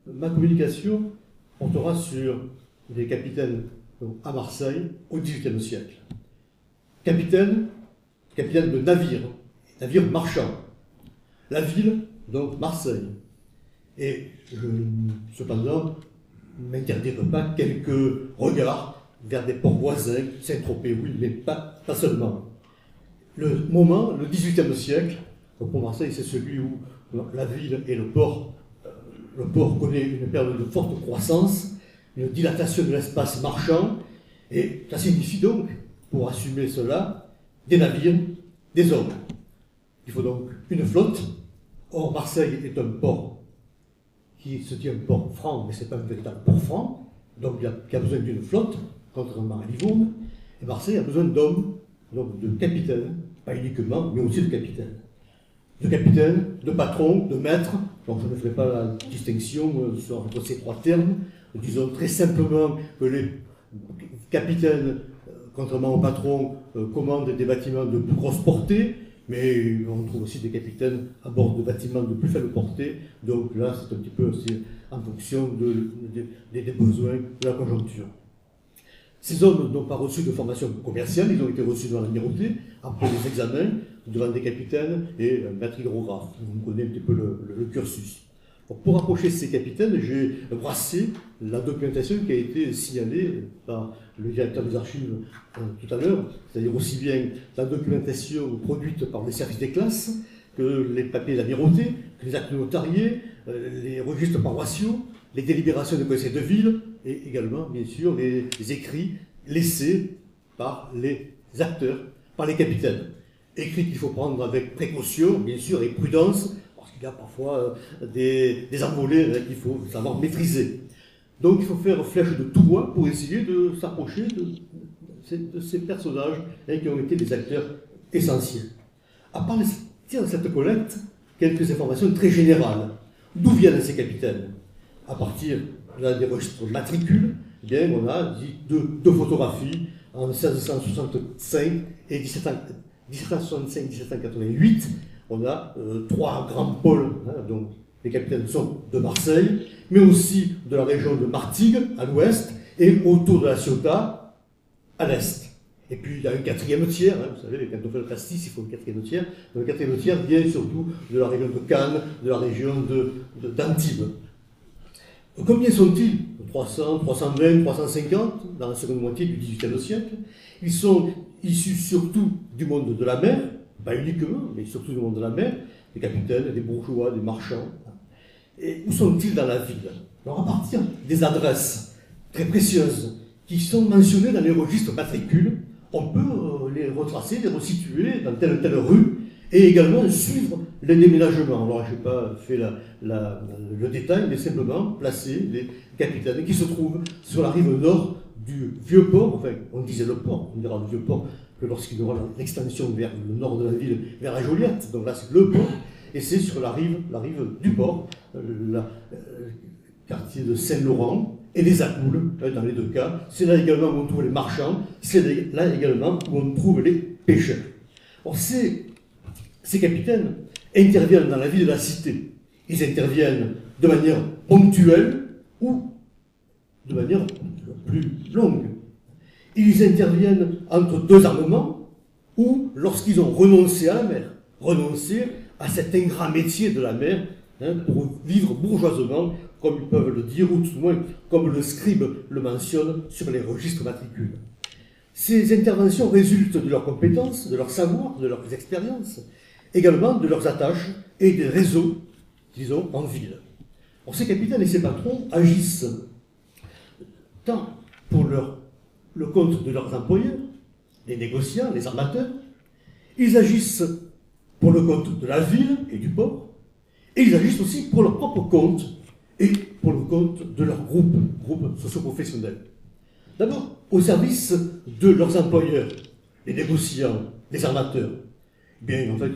Ma communication portera sur les capitaines à Marseille au XVIIIe siècle. Capitaine de navire marchand. La ville, donc Marseille. Et je, cependant, m'interdirai pas quelques regards vers des ports voisins, Saint-Tropez, oui, mais pas seulement. Le moment, le XVIIIe siècle, pour Marseille, c'est celui où la ville et le port connaît une période de forte croissance, une dilatation de l'espace marchand, et ça signifie donc, pour assumer cela, des navires, des hommes. Il faut donc une flotte. Or, Marseille est un port qui se dit un port franc, mais ce n'est pas un véritable port franc, donc il a besoin d'une flotte, contrairement à Livourne, et Marseille a besoin d'hommes, donc de capitaines, pas uniquement, mais aussi de capitaines. De capitaines, de patrons, de maîtres, donc je ne ferai pas la distinction entre ces trois termes, disons très simplement que les capitaines, contrairement aux patrons, commandent des bâtiments de plus grosse portée, mais on trouve aussi des capitaines à bord de bâtiments de plus faible portée, donc là c'est un petit peu aussi en fonction des besoins de la conjoncture. Ces hommes n'ont pas reçu de formation commerciale, ils ont été reçus dans l'amirauté, après des examens, devant des capitaines et un maître hydrographe. Vous connaissez un petit peu le cursus. Pour approcher ces capitaines, j'ai brassé la documentation qui a été signalée par le directeur des archives tout à l'heure, c'est-à-dire aussi bien la documentation produite par les services des classes, que les papiers d'amirauté, que les actes notariés, les registres paroissiaux, les délibérations des conseils de ville, et également, bien sûr, les écrits laissés par les acteurs, par les capitaines. Écrits qu'il faut prendre avec précaution, bien sûr, et prudence, parce qu'il y a parfois des envolées qu'il faut savoir maîtriser. Donc il faut faire flèche de tout bois pour essayer de s'approcher de ces personnages qui ont été des acteurs essentiels. À partir de cette collecte, quelques informations très générales. D'où viennent ces capitaines? À partir des registres matricules, eh bien, on a deux photographies en 1665 et 1765-1788. On a trois grands pôles, donc les capitaines sont de Marseille, mais aussi de la région de Martigues à l'ouest et autour de la Ciotat à l'est. Et puis il y a un quatrième tiers, vous savez, quand on fait le pastis, il faut un quatrième tiers. Le quatrième tiers vient surtout de la région de Cannes, de la région d'Antibes. Combien sont-ils? 300, 320, 350 dans la seconde moitié du XVIIIe siècle. Ils sont issus surtout du monde de la mer, pas uniquement, mais surtout du monde de la mer, des capitaines, des bourgeois, des marchands. Et où sont-ils dans la ville? Alors à partir des adresses très précieuses qui sont mentionnées dans les registres matricules, on peut les retracer, les resituer dans telle ou telle rue, et également suivre les déménagements. Alors je n'ai pas fait le détail, mais simplement placer les capitaines qui se trouvent sur la rive nord du vieux port, enfin on disait le port, on dira le vieux port que lorsqu'il y aura l'extension vers le nord de la ville, vers la Joliette, donc là c'est le port, et c'est sur la rive du port, le quartier de Saint-Laurent et des Accoules, dans les deux cas. C'est là également où on trouve les marchands, c'est là également où on trouve les pêcheurs. Or ces capitaines interviennent dans la vie de la cité. Ils interviennent de manière ponctuelle ou de manière plus longue. Ils interviennent entre deux armements ou lorsqu'ils ont renoncé à la mer, renoncé à cet ingrat métier de la mer, pour vivre bourgeoisement, comme ils peuvent le dire, ou tout au moins comme le scribe le mentionne sur les registres matricules. Ces interventions résultent de leurs compétences, de leur savoir, de leurs expériences, également de leurs attaches et des réseaux qu'ils ont en ville. Or, ces capitaines et ces patrons agissent tant pour le compte de leurs employeurs, les négociants, les armateurs, ils agissent pour le compte de la ville et du port, et ils agissent aussi pour leur propre compte et pour le compte de leur groupe socio-professionnel. D'abord, au service de leurs employeurs, les négociants, les armateurs. Bien, en fait,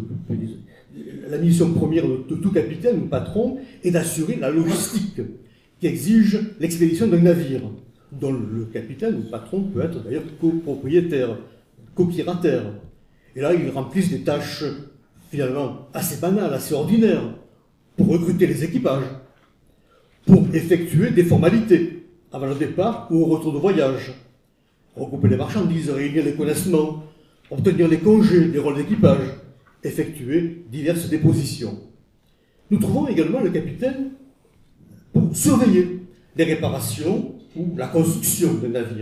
la mission première de tout capitaine ou patron est d'assurer la logistique qui exige l'expédition d'un navire, dont le capitaine ou patron peut être d'ailleurs copropriétaire, copirataire. Et là, ils remplissent des tâches finalement assez banales, assez ordinaires, pour recruter les équipages, pour effectuer des formalités avant le départ ou au retour de voyage, regrouper les marchandises, réunir les connaissements, obtenir les congés, les rôles d'équipage, effectuer diverses dépositions. Nous trouvons également le capitaine pour surveiller les réparations ou la construction d'un navire.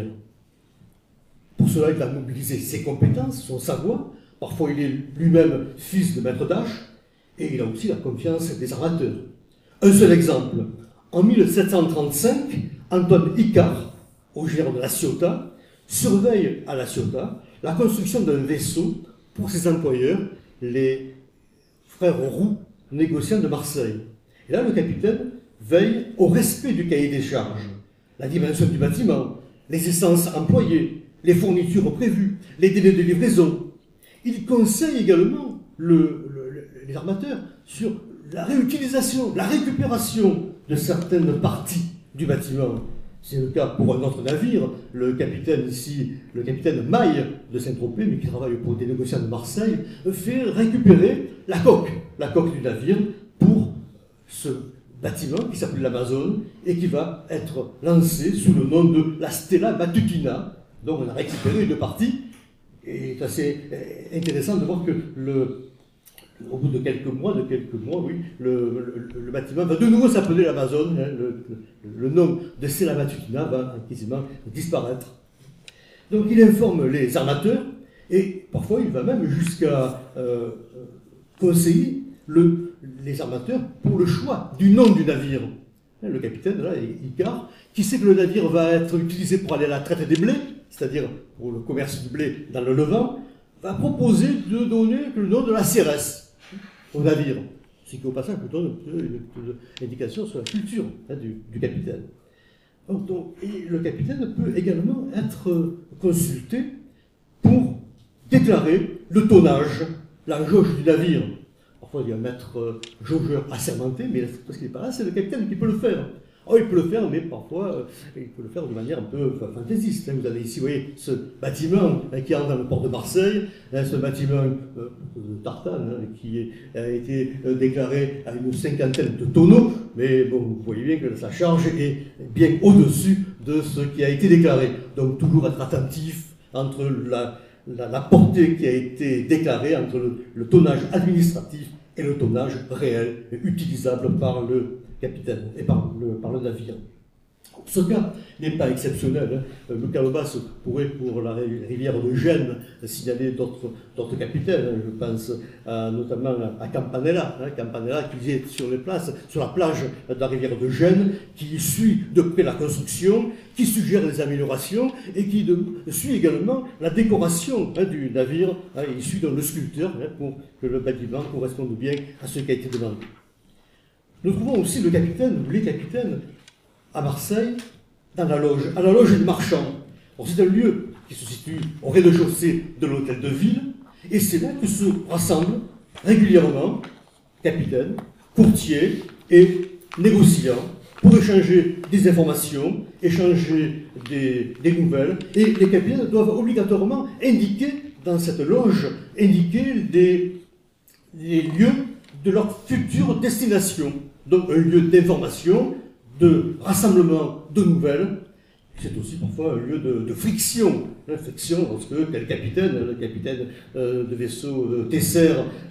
Pour cela, il va mobiliser ses compétences, son savoir. Parfois, il est lui-même fils de maître d'âge et il a aussi la confiance des armateurs. Un seul exemple. En 1735, Antoine Icare, originaire de La Ciotat, surveille à La Ciotat la construction d'un vaisseau pour ses employeurs, les frères Roux, négociants de Marseille. Et là, le capitaine veille au respect du cahier des charges, la dimension du bâtiment, les essences employées, les fournitures prévues, les délais de livraison. Il conseille également les armateurs sur la réutilisation, la récupération de certaines parties du bâtiment. C'est le cas pour un autre navire, le capitaine ici, le capitaine Maille de Saint-Tropez, mais qui travaille pour des négociants de Marseille, fait récupérer la coque du navire pour ce bâtiment qui s'appelle l'Amazone et qui va être lancé sous le nom de la Stella Matutina. Donc on a récupéré une partie et c'est assez intéressant de voir que au bout de quelques mois, oui, le bâtiment va de nouveau s'appeler l'Amazone. Le nom de Stella Matutina va quasiment disparaître. Donc il informe les armateurs et parfois il va même jusqu'à conseiller les armateurs pour le choix du nom du navire. Le capitaine, là, Icare, qui sait que le navire va être utilisé pour aller à la traite des blés, c'est-à-dire pour le commerce du blé dans le Levant, va proposer de donner le nom de la CRS au navire. Ce qui, au passage, peut donner une indication sur la culture du capitaine. Et le capitaine peut également être consulté pour déclarer le tonnage, la jauge du navire. Parfois, il y a un maître jaugeur assermenté, mais parce qu'il n'est pas là, c'est le capitaine qui peut le faire. Oh, il peut le faire, mais parfois, il peut le faire de manière un peu fantaisiste. Vous avez ici, vous voyez, ce bâtiment qui entre dans le port de Marseille, ce bâtiment de tartane qui a été déclaré à une cinquantaine de tonneaux, mais bon, vous voyez bien que sa charge est bien au-dessus de ce qui a été déclaré. Donc, toujours être attentif entre la portée qui a été déclarée, entre le tonnage administratif et le tonnage réel, utilisable par le capitaine et par le navire. Ce cas n'est pas exceptionnel. Le Calobas pourrait, pour la rivière de Gênes, signaler d'autres capitaines. Je pense notamment à Campanella, Campanella qui est sur la plage de la rivière de Gênes, qui suit de près la construction, qui suggère les améliorations et qui suit également la décoration du navire. Il suit donc le sculpteur pour que le bâtiment corresponde bien à ce qui a été demandé. Nous trouvons aussi le capitaine, ou les capitaines, à Marseille, à la loge du marchand. C'est un lieu qui se situe au rez-de-chaussée de l'hôtel de ville, et c'est là que se rassemblent régulièrement capitaines, courtiers et négociants pour échanger des informations, échanger des nouvelles, et les capitaines doivent obligatoirement indiquer dans cette loge, les lieux de leur future destination. Donc un lieu d'information, de rassemblement de nouvelles. C'est aussi parfois un lieu de friction. Friction lorsque le capitaine de vaisseau Tesser,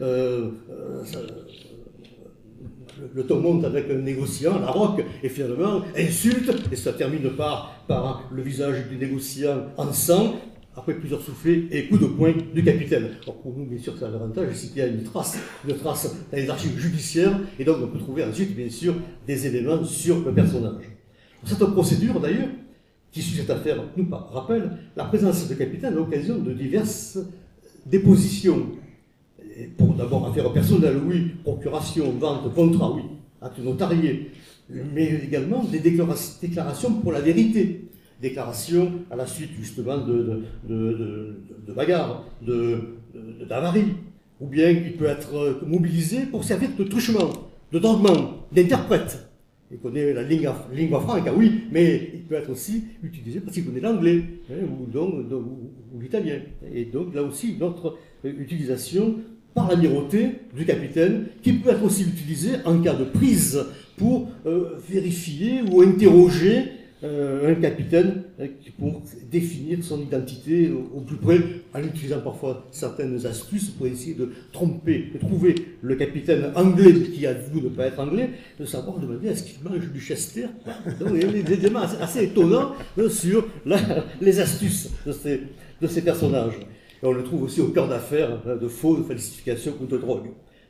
le ton monte avec un négociant, la roque, et finalement insulte, et ça termine par le visage du négociant en sang, après plusieurs soufflets et coups de poing du capitaine. Alors pour nous, bien sûr, c'est un avantage, c'est qu'il y a une trace dans les archives judiciaires, et donc on peut trouver ensuite, bien sûr, des éléments sur le personnage. Cette procédure, d'ailleurs, qui suit cette affaire, nous rappelle la présence de capitaine à l'occasion de diverses dépositions. Et pour d'abord affaires personnelles, oui, procuration, vente, contrat, oui, acte notarié, mais également des déclarations pour la vérité. Déclaration à la suite justement de bagarres, d'avaries, ou bien il peut être mobilisé pour servir de truchement, de dormant, d'interprète. Il connaît la lingua franca, oui, mais il peut être aussi utilisé parce qu'il connaît l'anglais ou l'italien. Et donc là aussi, notre utilisation par l'amirauté du capitaine, qui peut être aussi utilisé en cas de prise pour vérifier ou interroger un capitaine pour définir son identité au plus près, en utilisant parfois certaines astuces pour essayer de tromper, de trouver le capitaine anglais qui a voulu ne pas être anglais, de savoir demander est-ce qu'il mange du Chester. Donc il y a des éléments assez étonnants sur les astuces de ces personnages. Et on le trouve aussi au cœur d'affaires de faux, de falsification ou de drogue.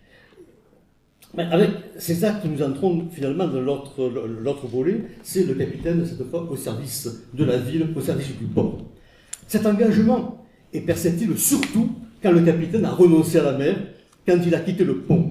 Mais avec ces actes, nous entrons finalement dans l'autre volet, c'est le capitaine, cette fois, au service de la ville, au service du port. Cet engagement est perceptible surtout quand le capitaine a renoncé à la mer, quand il a quitté le pont,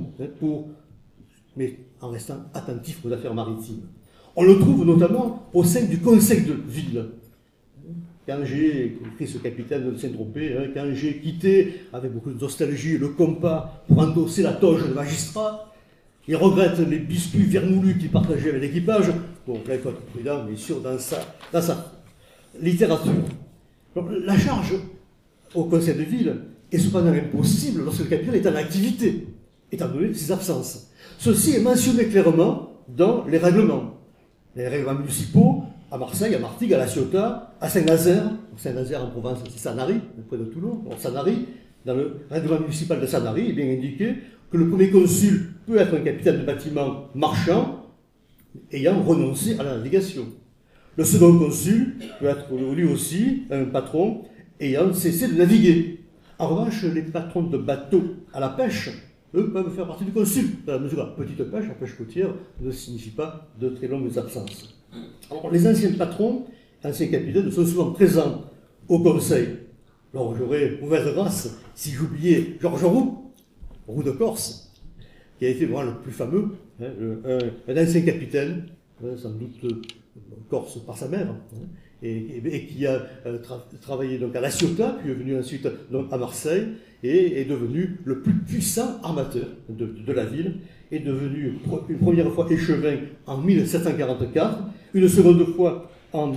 mais en restant attentif aux affaires maritimes. On le trouve notamment au sein du conseil de ville. Quand j'ai écrit ce capitaine de Saint-Tropez, quand j'ai quitté, avec beaucoup de nostalgie, le compas pour endosser la toge de magistrat, il regrette les biscuits vermoulus qu'il partageait avec l'équipage. Bon, là, il faut être prudent, bien sûr, dans sa littérature. Donc, la charge au conseil de ville est cependant impossible lorsque le capitaine est en activité, étant donné ses absences. Ceci est mentionné clairement dans les règlements. Les règlements municipaux, à Marseille, à Martigues, à La Ciotat, à Saint-Nazaire. Saint-Nazaire en Provence, c'est Sanary, près de Toulon. Alors, Sanary, dans le règlement municipal de Sanary, il est bien indiqué que le premier consul peut être un capitaine de bâtiment marchand ayant renoncé à la navigation. Le second consul peut être lui aussi un patron ayant cessé de naviguer. En revanche, les patrons de bateaux à la pêche, eux, peuvent faire partie du consul. Dans la mesure où la petite pêche, la pêche côtière, ne signifie pas de très longues absences. Alors, les anciens patrons, anciens capitaines, sont souvent présents au conseil. Alors, j'aurais mauvaise grâce si j'oubliais Georges Roux de Corse, qui a été vraiment le plus fameux, un ancien capitaine, sans doute corse par sa mère, et qui a travaillé donc à La Ciotat, puis est venu ensuite donc à Marseille, et est devenu le plus puissant armateur de la ville, est devenu une première fois échevin en 1744, une seconde fois en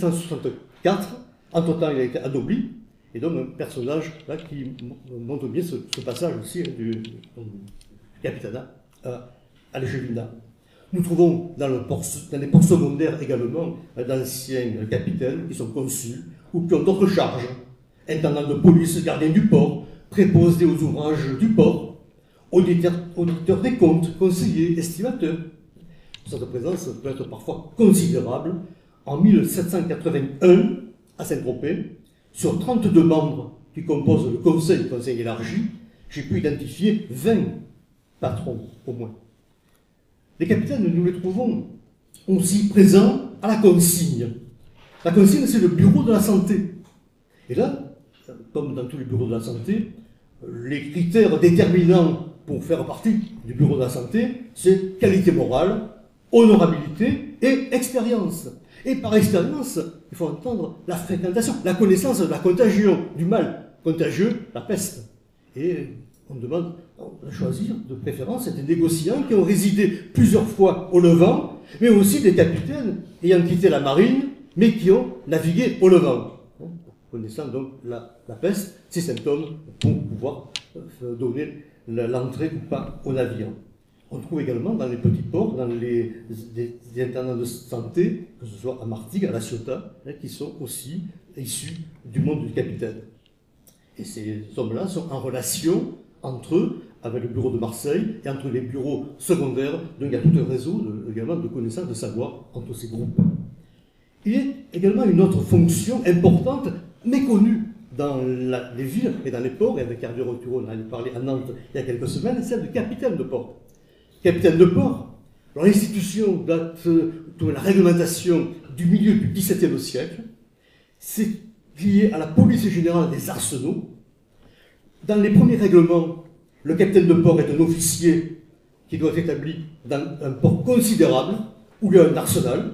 1764, entre-temps il a été anobli, et donc un personnage là, qui montre bien ce passage aussi du capitanat à l'échevinat. Nous trouvons dans les ports secondaires également d'anciens capitaines qui sont consuls ou qui ont d'autres charges, intendants de police, gardiens du port, préposés aux ouvrages du port, auditeurs des comptes, conseillers, estimateurs. Cette présence peut être parfois considérable. En 1781, à Saint-Tropez, sur 32 membres qui composent le conseil élargi, j'ai pu identifier 20 patrons au moins. Les capitaines, nous les trouvons aussi présents à la consigne. La consigne, c'est le bureau de la santé. Et là, comme dans tous les bureaux de la santé, les critères déterminants pour faire partie du bureau de la santé, c'est qualité morale, honorabilité et expérience. Et par expérience, il faut entendre la fréquentation, la connaissance de la contagion, du mal contagieux, la peste. Et on demande de choisir de préférence des négociants qui ont résidé plusieurs fois au Levant, mais aussi des capitaines ayant quitté la marine, mais qui ont navigué au Levant. Connaissant donc la peste, ses symptômes pour pouvoir donner l'entrée ou pas au navire. On trouve également dans les petits ports, dans les intendants de santé, que ce soit à Martigues, à La Ciotat, qui sont aussi issus du monde du capitaine. Et ces hommes-là sont en relation entre eux, avec le bureau de Marseille, et entre les bureaux secondaires. Donc il y a tout un réseau également de connaissances, de savoir entre ces groupes. Il y a également une autre fonction importante, méconnue dans les villes et dans les ports, et avec Hervé Roturo, on en a parlé à Nantes il y a quelques semaines, celle de capitaine de port. Capitaine de port, l'institution date de la réglementation du milieu du XVIIe siècle, c'est lié à la police générale des arsenaux. Dans les premiers règlements, le capitaine de port est un officier qui doit être établi dans un port considérable, où il y a un arsenal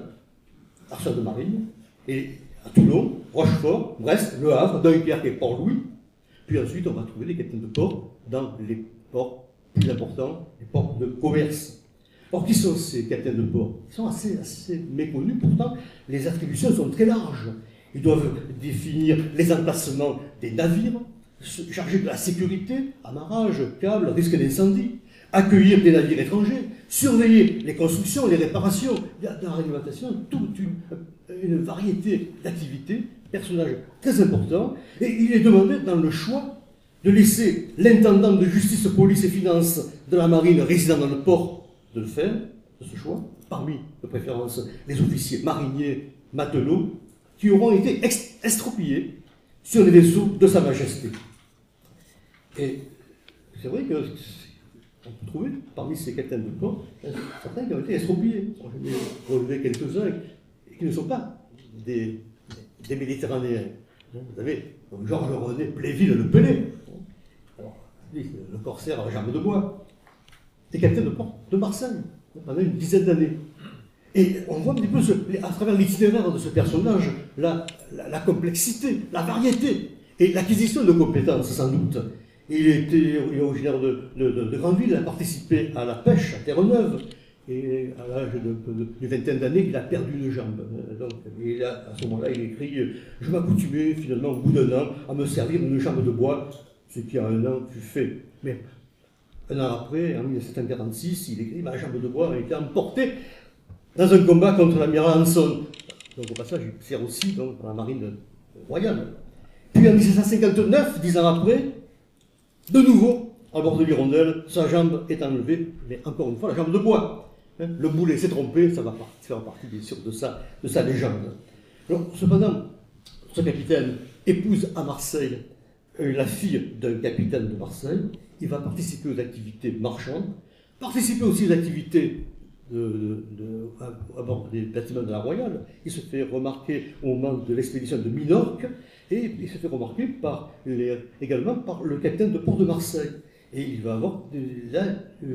de marine, et à Toulon, Rochefort, Brest, Le Havre, Dunkerque et Port-Louis. Puis ensuite, on va trouver des capitaines de port dans les ports plus importants, les ports de commerce. Or, qui sont ces capitaines de port? Ils sont assez méconnus, pourtant les attributions sont très larges. Ils doivent définir les emplacements des navires, chargés de la sécurité, amarrage, câbles, risque d'incendie, accueillir des navires étrangers, surveiller les constructions, les réparations. Il y a dans la réglementation toute une variété d'activités, personnage très important, et il est demandé dans le choix de laisser l'intendant de justice, police et finances de la marine résidant dans le port de le faire, de ce choix, parmi de préférence les officiers mariniers, matelots, qui auront été expropriés sur les vaisseaux de Sa Majesté. Et c'est vrai que on peut trouver parmi ces capitaines de port certains qui ont été expropriés. Je vais relever quelques-uns qui ne sont pas des Méditerranéens. Vous avez Georges René Pléville le Pelé, le corsaire à la jambe de bois, des capitaines de port de Marseille pendant une dizaine d'années. Et on voit un petit peu, à travers l'itinéraire de ce personnage, la complexité, la variété et l'acquisition de compétences, sans doute. Il est originaire de Granville, il a participé à la pêche à Terre-Neuve, et à l'âge d'une vingtaine d'années, il a perdu une jambe. Donc, et à ce moment-là, il écrit « Je m'accoutumais finalement au bout d'un an à me servir d'une jambe de bois, ce qui en un an fut fait. » Mais un an après, en 1746, il écrit « Ma jambe de bois a été emportée dans un combat contre l'amiral Anson. » Donc au passage, il sert aussi dans la marine royale. Puis en 1759, 10 ans après, de nouveau, à bord de l'Hirondelle, sa jambe est enlevée, mais encore une fois, la jambe de bois. Le boulet s'est trompé, ça va faire partie bien sûr de sa légende. Alors, cependant, ce capitaine épouse à Marseille la fille d'un capitaine de Marseille. Il va participer aux activités marchandes, participer aussi aux activités à bord des bâtiments de la Royale. Il se fait remarquer au moment de l'expédition de Minorque et il se fait remarquer également par le capitaine de port de Marseille. Et il va avoir là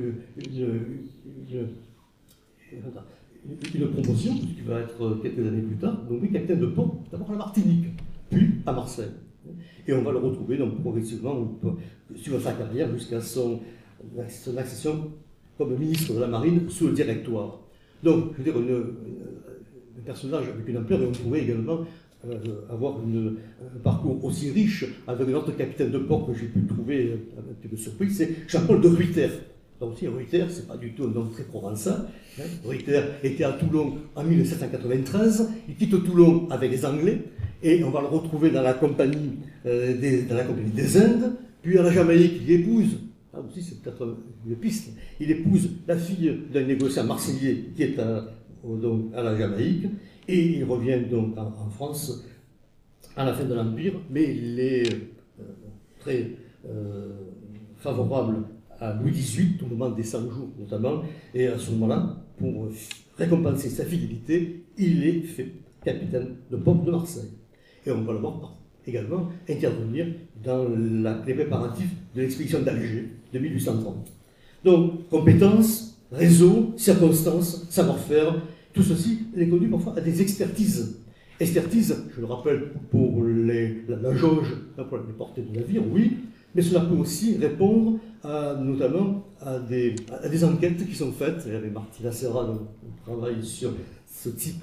une promotion, qui va être quelques années plus tard, nommé capitaine de port d'abord à la Martinique, puis à Marseille. Et on va le retrouver donc progressivement sur sa carrière jusqu'à son accession comme ministre de la Marine sous le Directoire. Donc, je veux dire, un personnage avec une ampleur, et on pourrait également avoir un parcours aussi riche avec un autre capitaine de port que j'ai pu trouver un petit peu surpris, c'est Jean-Paul de Ruyter. Donc aussi, Ruyter, c'est pas du tout un nom très provençal. Ruyter était à Toulon en 1793, il quitte Toulon avec les Anglais, et on va le retrouver dans la compagnie des Indes, puis à la Jamaïque, il épouse, là aussi c'est peut-être une piste, il épouse la fille d'un négociant marseillais qui est donc à la Jamaïque, et il revient donc en France à la fin de l'Empire, mais il est très favorable à Louis XVIII, au moment des 100 jours notamment, et à ce moment-là, pour récompenser sa fidélité, il est fait capitaine de port de Marseille. Et on va le voir également intervenir dans les préparatifs de l'expédition d'Alger de 1830. Donc, compétences, réseau, circonstances, savoir-faire, tout ceci est connu parfois à des expertises. Expertise, je le rappelle, pour la jauge, pour les portées de navire, oui, mais cela peut aussi répondre notamment à des enquêtes qui sont faites. Il y avait Martina Serra qui travaille sur ce type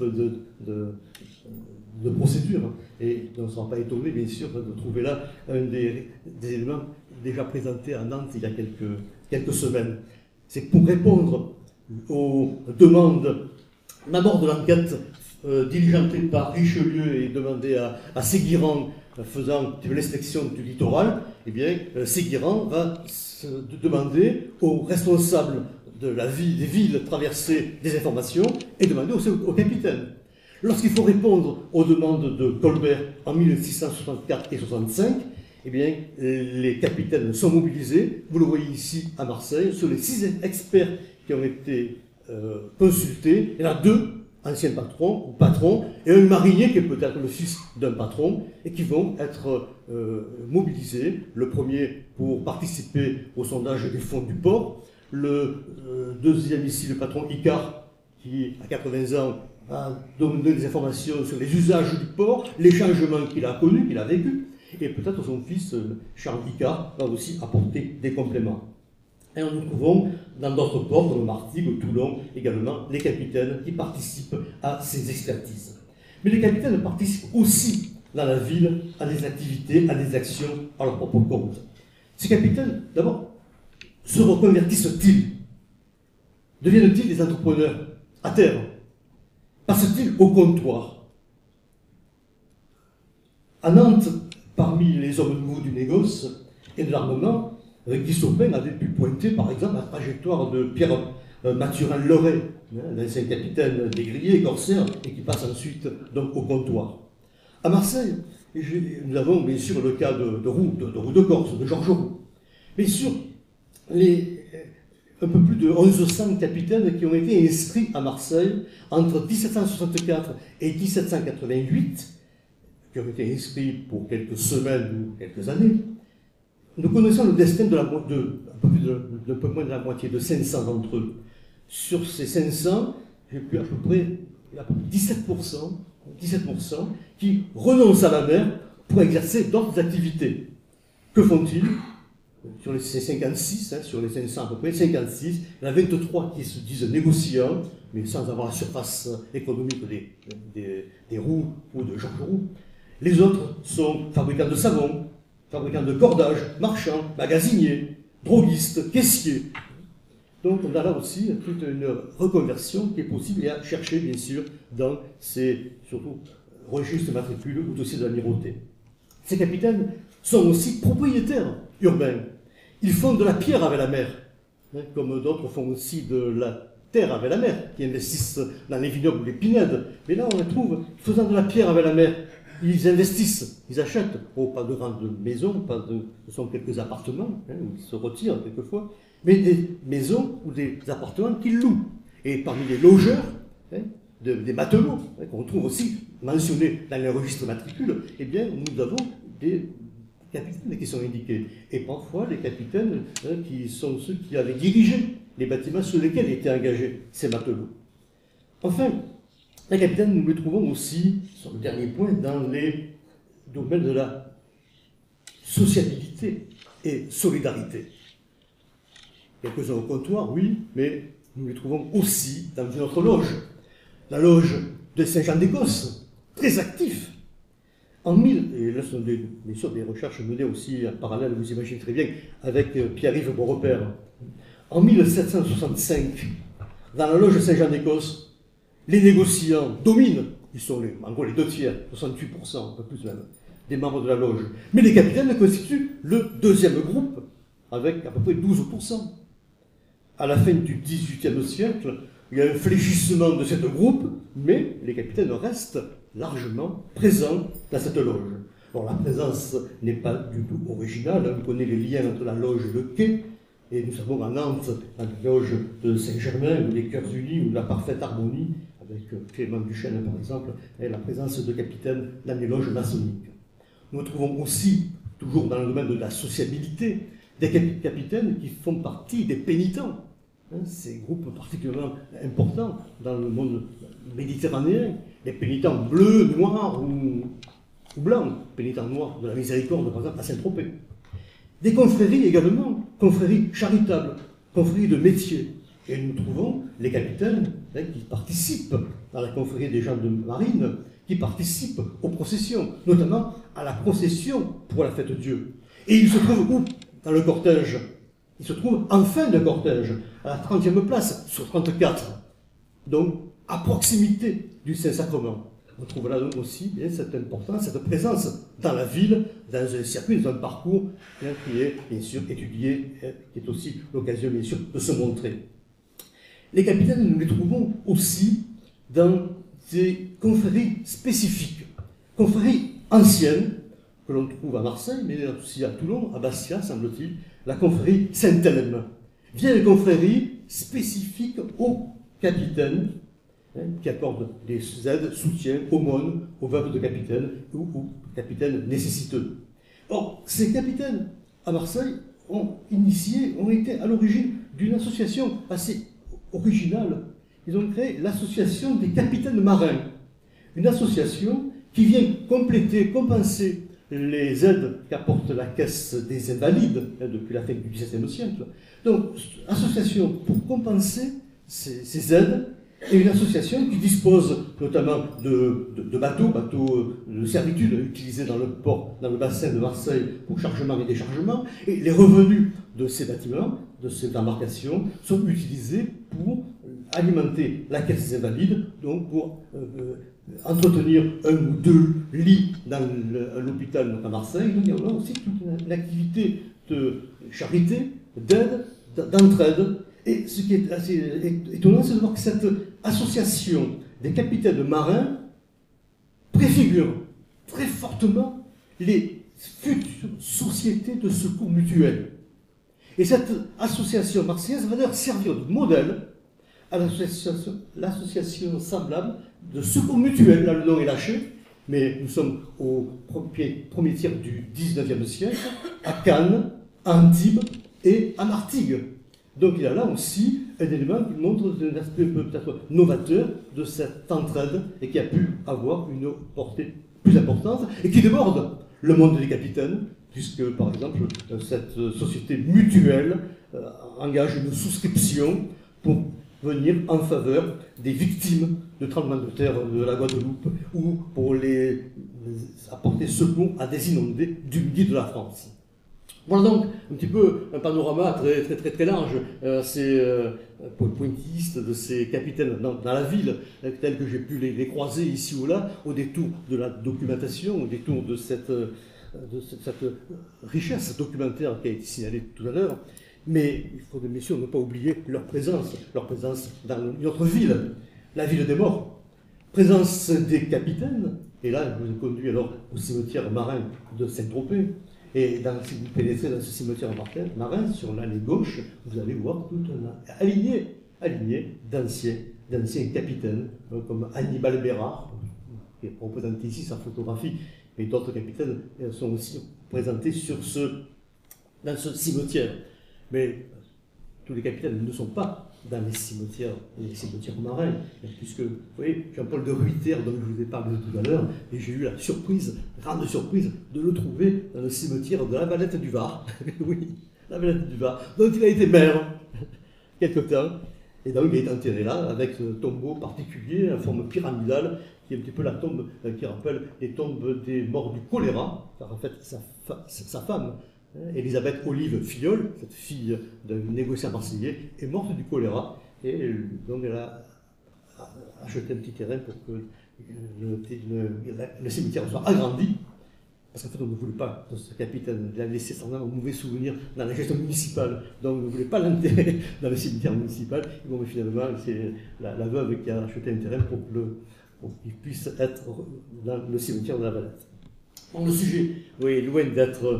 de procédure. Et on ne sera pas étonné, bien sûr, de trouver là un des éléments déjà présentés à Nantes il y a quelques semaines. C'est pour répondre aux demandes, d'abord de l'enquête diligentée par Richelieu et demandée à Séguirand, faisant l'inspection du littoral. Eh bien, Séguirand va se demander aux responsables des villes traversées des informations et demander aussi au capitaine. Lorsqu'il faut répondre aux demandes de Colbert en 1664 et 65, eh bien, les capitaines sont mobilisés. Vous le voyez ici à Marseille, sur les 6 experts qui ont été consultés, il y en a 2 anciens patrons ou patrons, et un marinier qui est peut-être le fils d'un patron, et qui vont être mobilisés. Le premier pour participer au sondage des fonds du port, le deuxième ici, le patron Icare, qui à 80 ans a donné des informations sur les usages du port, les changements qu'il a connus, qu'il a vécus, et peut-être son fils Charles Icare va aussi apporter des compléments. Et nous trouvons dans d'autres ports, comme Martigues, Toulon, également les capitaines qui participent à ces expertises. Mais les capitaines participent aussi dans la ville à des activités, à des actions à leur propre compte. Ces capitaines, d'abord, se reconvertissent-ils? deviennent-ils des entrepreneurs à terre? Passent-ils au comptoir? À Nantes, parmi les hommes nouveaux du négoce et de l'armement, Guy Saupin avait pu pointer par exemple la trajectoire de Pierre Mathurin-Loret, l'ancien capitaine des grillés corsaires, et qui passe ensuite donc au comptoir. À Marseille, nous avons bien sûr le cas de Roux de Corse, de Georges Roux. Bien sûr, un peu plus de 1100 capitaines qui ont été inscrits à Marseille entre 1764 et 1788, qui ont été inscrits pour quelques semaines ou quelques années. Nous connaissons le destin de un peu moins de la moitié, de 500 d'entre eux. Sur ces 500, j'ai pu à peu près 17% qui renoncent à la mer pour exercer d'autres activités. Que font-ils? Sur les 56, sur les 500 à peu près, 56, il y en a 23 qui se disent négociants, mais sans avoir la surface économique des Roux ou de Georges Roux. Les autres sont fabricants de savon, fabricants de cordages, marchands, magasiniers, droguistes, caissiers. Donc on a là aussi toute une reconversion qui est possible et à chercher bien sûr dans ces surtout registres matricules ou dossiers de l'amirauté. Ces capitaines sont aussi propriétaires urbains. Ils font de la pierre avec la mer, comme d'autres font aussi de la terre avec la mer, qui investissent dans les vignobles ou les pinèdes. Mais là on les trouve faisant de la pierre avec la mer. Ils investissent, ils achètent, pas de grandes maisons, ce sont quelques appartements, où ils se retirent quelquefois, mais des maisons ou des appartements qu'ils louent. Et parmi les logeurs, des matelots, qu'on trouve aussi mentionnés dans les registres matricules, eh bien, nous avons des capitaines qui sont indiqués. Et parfois, les capitaines qui sont ceux qui avaient dirigé les bâtiments sur lesquels étaient engagés ces matelots. Enfin, les capitaines, nous les trouvons aussi, sur le dernier point, dans les domaines de la sociabilité et solidarité. Quelques-uns au comptoir, oui, mais nous les trouvons aussi dans une autre loge, la loge de Saint-Jean d'Écosse, très actif. Et là, ce sont bien sûr des recherches menées aussi en parallèle, vous imaginez très bien, avec Pierre-Yves Beaurepaire. En 1765, dans la loge de Saint-Jean d'Écosse, les négociants dominent, ils sont en gros les 2/3, 68%, un peu plus même, des membres de la loge. Mais les capitaines constituent le deuxième groupe, avec à peu près 12%. À la fin du XVIIIe siècle, il y a un fléchissement de ce groupe, mais les capitaines restent largement présents dans cette loge. Bon, la présence n'est pas du tout originale, on connaît les liens entre la loge et le quai, et nous savons à Nantes, dans la loge de Saint-Germain, ou les Cœurs Unis, ou la Parfaite Harmonie, avec Clément Duchesne par exemple, et la présence de capitaines dans les loges maçonniques. Nous trouvons aussi, toujours dans le domaine de la sociabilité, des capitaines qui font partie des pénitents. Ces groupes particulièrement importants dans le monde méditerranéen, les pénitents bleus, noirs ou blancs, pénitents noirs de la miséricorde par exemple à Saint-Tropez. Des confréries également, confréries charitables, confréries de métier. Et nous trouvons les capitaines qui participent dans la confrérie des gens de marine, qui participent aux processions, notamment à la procession pour la fête de Dieu. Et ils se trouvent où? Dans le cortège. Ils se trouvent en fin de cortège, à la 30e place sur 34. Donc, à proximité du Saint-Sacrement. On trouve là donc aussi cette importance, cette présence dans la ville, dans un circuit, dans un parcours qui est bien sûr étudié, qui est aussi l'occasion bien sûr de se montrer. Les capitaines, nous les trouvons aussi dans des confréries spécifiques, confréries anciennes, que l'on trouve à Marseille, mais aussi à Toulon, à Bastia, semble-t-il, la confrérie Saint-Helme. Vieille confrérie spécifique aux capitaines, qui accordent des aides, soutien, aumônes aux veuves de capitaines ou aux capitaines nécessiteux. Or, ces capitaines à Marseille ont été à l'origine d'une association assez originale. Ils ont créé l'association des capitaines marins. Une association qui vient compléter, compenser les aides qu'apporte la caisse des invalides depuis la fin du XVIIe siècle. Donc, association pour compenser ces aides, et une association qui dispose notamment de bateaux de servitude utilisés dans le port, dans le bassin de Marseille pour chargement et déchargement, et les revenus de ces bâtiments, de ces embarcations, sont utilisés pour alimenter la caisse des invalides, donc pour entretenir un ou deux lits dans l'hôpital donc à Marseille. Donc il y a aussi toute une activité de charité, d'aide, d'entraide. Et ce qui est assez étonnant, c'est de voir que cette association des capitaines marins préfigure très fortement les futures sociétés de secours mutuel. Et cette association marseillaise va d'ailleurs servir de modèle à l'association semblable de secours mutuel. Là, le nom est lâché, mais nous sommes au premier tiers du XIXe siècle, à Cannes, à Antibes et à Martigues. Donc il y a là aussi un élément qui montre un aspect peut-être novateur de cette entraide et qui a pu avoir une portée plus importante et qui déborde le monde des capitaines, puisque par exemple cette société mutuelle engage une souscription pour venir en faveur des victimes de tremblements de terre de la Guadeloupe ou pour les apporter secours à des inondés du midi de la France. Voilà donc un petit peu un panorama très large, assez pointilliste de ces capitaines dans la ville, tels que j'ai pu les croiser ici ou là, au détour de la documentation, au détour de cette richesse documentaire qui a été signalée tout à l'heure. Mais il faut bien sûr ne pas oublier leur présence dans notre ville, la ville des morts. Présence des capitaines, et là je vous ai conduit alors au cimetière marin de Saint-Tropez. Et si vous pénétrez dans ce cimetière marin, sur l'allée gauche, vous allez voir tout un aligné d'anciens capitaines, comme Annibal Bérard, qui est représenté ici sa photographie, mais d'autres capitaines sont aussi présentés dans ce cimetière. Mais tous les capitaines ne sont pas dans les cimetières marins, puisque, vous voyez, Jean-Paul de Ruyter, dont je vous ai parlé tout à l'heure, et j'ai eu la grande surprise, de le trouver dans le cimetière de la Valette du Var. Oui, la Valette du Var, dont il a été maire quelque temps, et donc il est enterré là, avec ce tombeau particulier, en forme pyramidale, qui est un petit peu la tombe qui rappelle les tombes des morts du choléra, car en fait sa femme, Elisabeth Olive Filleul, cette fille d'un négociant marseillais, est morte du choléra, et donc elle a acheté un petit terrain pour que le cimetière soit agrandi, parce qu'en fait on ne voulait pas, ce capitaine, il a laissé sans un mauvais souvenir dans la gestion municipale, donc on ne voulait pas l'enterrer dans le cimetière municipal, et bon, mais finalement c'est la veuve qui a acheté un terrain pour qu'il puisse être dans le cimetière de la Valette. Donc le sujet, oui, est loin d'être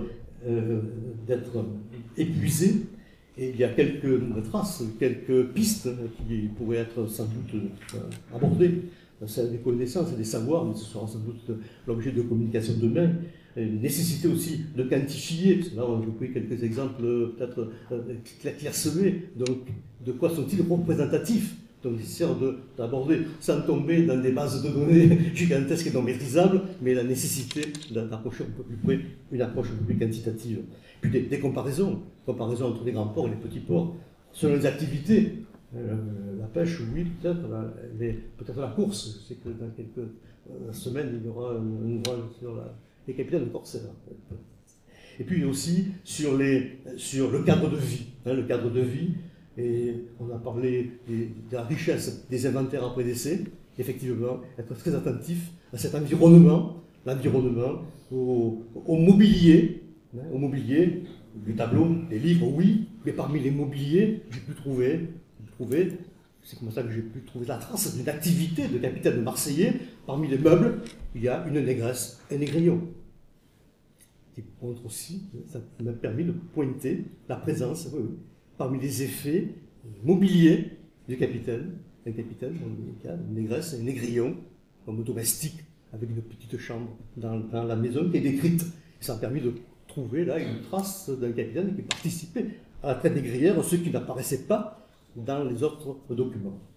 épuisé, et il y a quelques traces, quelques pistes qui pourraient être sans doute abordées. C'est des connaissances et des savoirs, mais ce sera sans doute l'objet de communication demain. Nécessité aussi de quantifier, parce que là j'ai pris quelques exemples peut-être clairsemés, donc de quoi sont-ils représentatifs? Donc il sert d'aborder, sans tomber dans des bases de données gigantesques et non maîtrisables, mais la nécessité d'approcher un peu plus près, une approche un peu plus quantitative. Puis des comparaisons entre les grands ports et les petits ports, selon les activités. La pêche, oui, peut-être la course. C'est que dans quelques semaines, il y aura un ouvrage sur les capitaines de corsaires. Et puis aussi sur le cadre de vie. Le cadre de vie. Et on a parlé de la richesse des inventaires après décès. Effectivement, être très attentif à cet environnement, au mobilier, les tableaux, les livres, oui, mais parmi les mobiliers, j'ai pu trouver, c'est comme ça que j'ai pu trouver la trace d'une activité de capitaine marseillais. Parmi les meubles, il y a une négresse, un négrillon. Qui montre aussi, ça m'a permis de pointer la présence, parmi les effets mobiliers du capitaine, un capitaine, une négresse, un négrillon, comme domestique, avec une petite chambre dans la maison qui est décrite. Ça a permis de trouver là une trace d'un capitaine qui participait à la traite négrière, ce qui n'apparaissait pas dans les autres documents.